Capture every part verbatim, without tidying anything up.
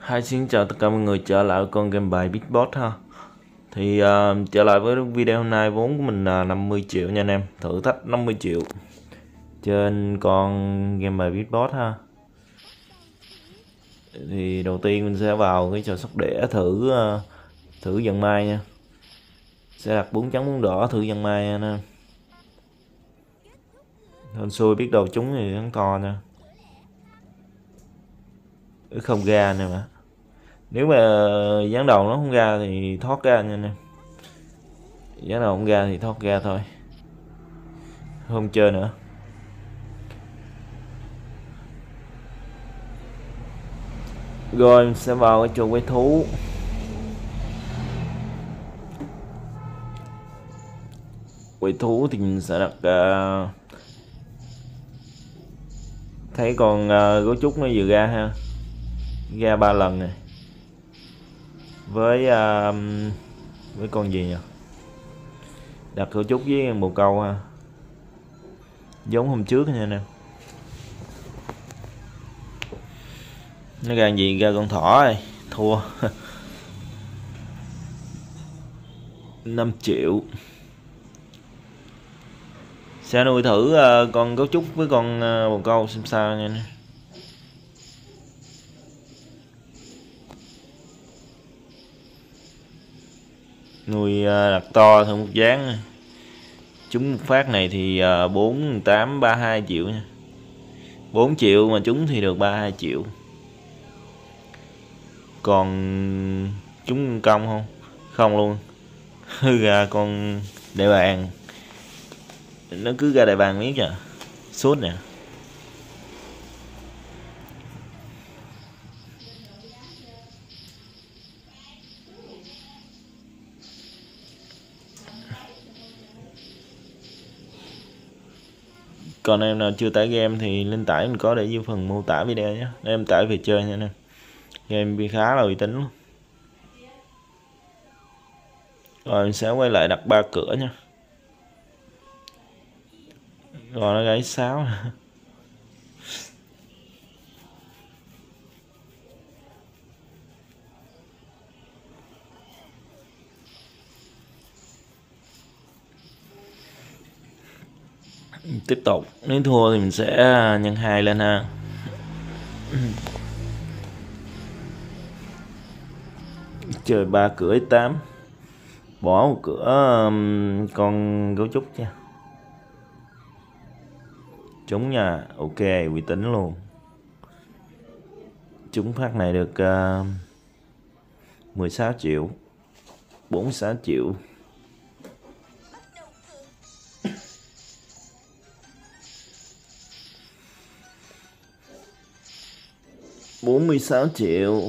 Hi, xin chào tất cả mọi người trở lại với con game bài Big Boss ha. Thì uh, trở lại với video hôm nay, vốn của mình là năm mươi triệu nha anh em. Thử thách năm mươi triệu trên con game bài Big Boss ha. Thì đầu tiên mình sẽ vào cái trò sóc đĩa thử uh, thử dần mai nha. Sẽ đặt bốn trắng bốn đỏ thử dần mai nha anh em. Hên xui biết đầu trúng thì thắng to nha. Không ra nè mà. Nếu mà gián đầu nó không ra thì thoát ra nha anh em. Gián đầu không ra thì thoát ra thôi, không chơi nữa. Rồi mình sẽ vào cái chuồng quay thú. Quay thú thì mình sẽ đặt uh, thấy con uh, gấu trúc nó vừa ra ha, ra ba lần này với uh, với con gì nhỉ, đặt gấu trúc với bồ câu ha, giống hôm trước nha nè. Nó ra gì, ra con thỏ rồi, thua. năm triệu. Sẽ nuôi thử uh, con gấu trúc với con uh, bồ câu xem sao nha. Nuôi uh, đặt to thêm một dáng này. Trúng một phát này thì uh, bốn tám ba hai triệu nha. bốn triệu mà trúng thì được ba mươi hai triệu. Còn trúng công không? Không luôn. Ra con đại bàng. Nó cứ ra đại bàng miết à. Sút nè. Còn em nào chưa tải game thì lên tải, mình có để dưới phần mô tả video nhé, để em tải về chơi nha anh em. Game khá là uy tín luôn. Rồi mình sẽ quay lại đặt ba cửa nha. Rồi nó gãy sáu. Tiếp tục, nếu thua thì mình sẽ nhân hai lên ha. Chơi ba cửa tám, bỏ một cửa um, con gấu trúc nha. Trúng nha, ok, uy tín luôn. Trúng phát này được uh, mười sáu triệu, bốn mươi sáu triệu. bốn mươi sáu triệu.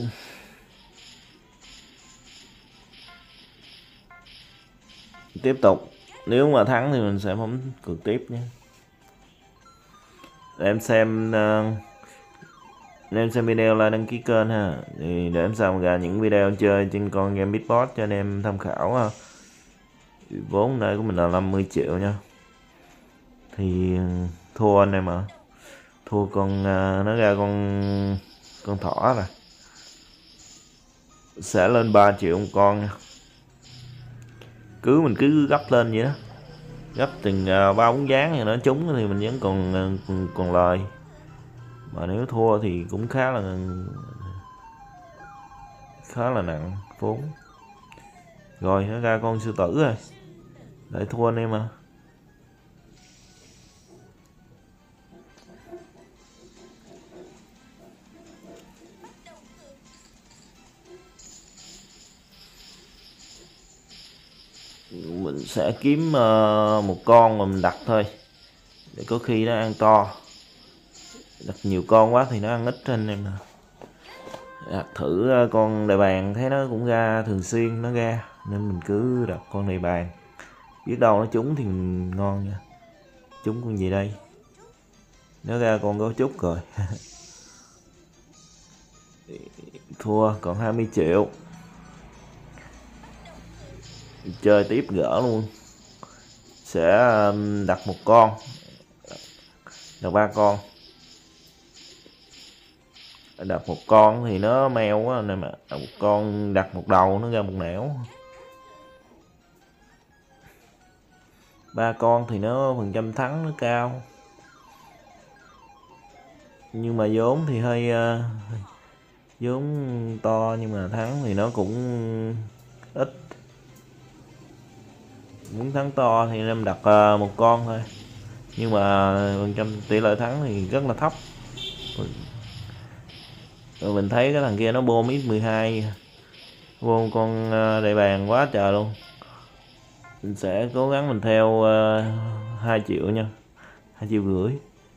Tiếp tục, nếu mà thắng thì mình sẽ bấm cược tiếp nhé. Để em xem uh, để em xem video là đăng ký kênh ha, thì để em xem ra những video chơi trên con game Big Boss cho anh em tham khảo ha. Vốn đây của mình là năm mươi triệu nha. Thì thua anh em ạ. Thua con uh, nó ra con con thỏ này sẽ lên ba triệu một con nha. Cứ mình cứ gấp lên vậy đó, gấp từng uh, ba bốn dáng thì nó trúng thì mình vẫn còn còn, còn lời. Mà nếu thua thì cũng khá là khá là nặng vốn. Rồi nó ra con sư tử rồi, để thua anh em à. Mình sẽ kiếm uh, một con mà mình đặt thôi, để có khi nó ăn to. Đặt nhiều con quá thì nó ăn ít trên em nè. Đặt thử uh, con đại bàng, thấy nó cũng ra thường xuyên, nó ra nên mình cứ đặt con đại bàng, biết đâu nó trúng thì mình ngon nha. Trúng con gì đây, nó ra con gấu trúc rồi. Thua còn hai mươi triệu. Chơi tiếp gỡ luôn, sẽ đặt một con, đặt ba con. đặt một con thì nó meo quá nên mà một con đặt một đầu nó ra một nẻo. Ba con thì nó phần trăm thắng nó cao, nhưng mà vốn thì hơi uh, vốn to nhưng mà thắng thì nó cũng ít. Muốn thắng to thì em đặt uh, một con thôi, nhưng mà phần trăm tỷ lệ thắng thì rất là thấp. Rồi mình thấy cái thằng kia nó bom x mười hai, bom con đại bàng quá trời luôn. Mình sẽ cố gắng mình theo uh, hai triệu nha, hai triệu rưỡi.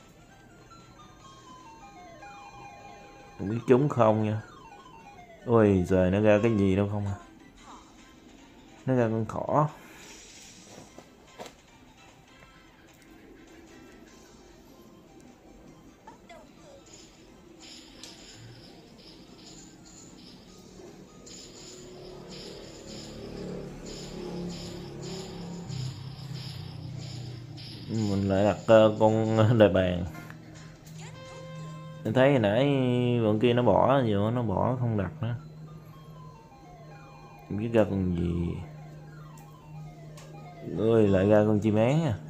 Không biết trúng không nha. Ôi trời, nó ra cái gì đâu không à. Nó ra con thỏ. Mình lại đặt uh, con đại bàng. Mình thấy hồi nãy bọn kia nó bỏ, giờ nó bỏ không đặt nữa. Không biết ra con gì. Ôi lại ra con chim én à.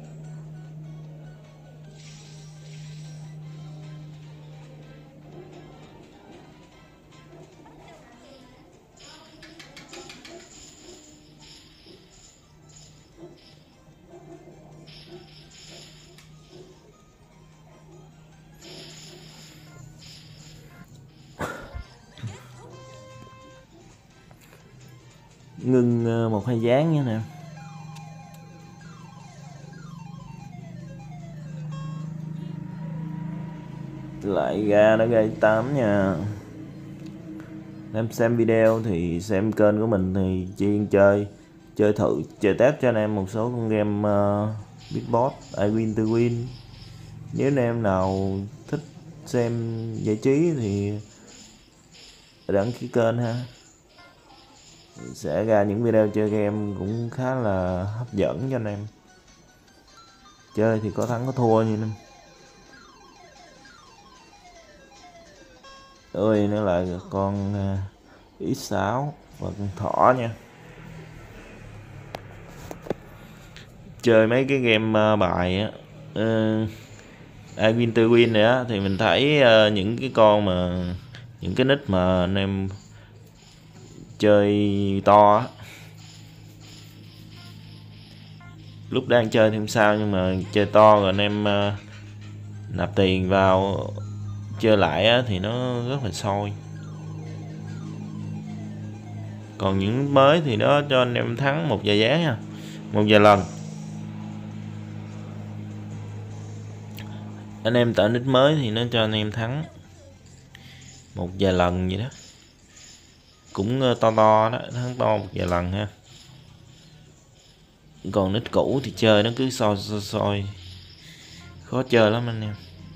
Ngưng một hai dáng nữa nè. Lại ra nó gây tám nha. Em xem video thì xem kênh của mình thì chuyên chơi chơi thử chơi test cho anh em một số con game uh, Big Boss, I Win To Win. Nếu anh em nào thích xem giải trí thì đăng ký kênh ha, sẽ ra những video chơi game cũng khá là hấp dẫn cho anh em. Chơi thì có thắng có thua như nên. Ơi nó lại con uh, ích sáu và con thỏ nha. Chơi mấy cái game uh, bài á, uh, I Win To Win này á, thì mình thấy uh, những cái con mà những cái nick mà anh em chơi to á, lúc đang chơi thì không sao, nhưng mà chơi to rồi anh em uh, nạp tiền vào chơi lại á, thì nó rất là sôi. Còn những mới thì nó cho anh em thắng một vài giá nha, một vài lần. Anh em tạo nick mới thì nó cho anh em thắng một vài lần vậy đó, cũng to to đó, thắng to một vài lần ha. Còn nick cũ thì chơi nó cứ soi soi, soi. Khó chơi lắm anh em.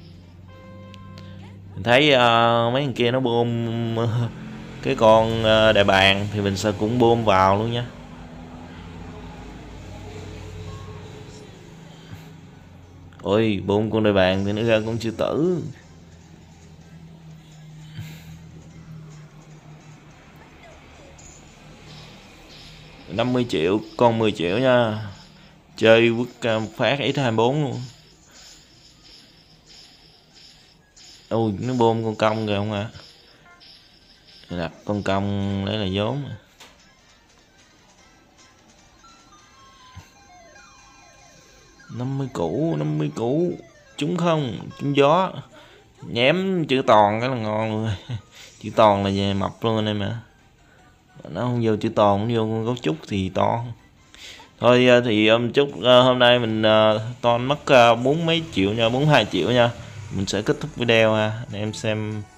Mình thấy uh, mấy thằng kia nó bom uh, cái con uh, đại bàng thì mình sẽ cũng bom vào luôn nha. Ôi bom con đại bàng thì nó ra con sư tử. năm mươi triệu con mười triệu nha. Chơi quất uh, phát x hai mươi bốn luôn. Ôi nó bom con công kìa không ạ. À, đặt con công lấy là vốn. năm mươi củ, năm mươi củ. Trúng không? Trúng gió. Nhém chữ toàn cái là ngon luôn. Chữ toàn là về mập luôn anh em ạ. Nó không vô chữ toàn, nó vô con gấu trúc thì to. Thôi thì um, chúc uh, hôm nay mình uh, toàn mất uh, bốn mấy triệu nha, bốn mươi hai triệu nha. Mình sẽ kết thúc video ha. Để em xem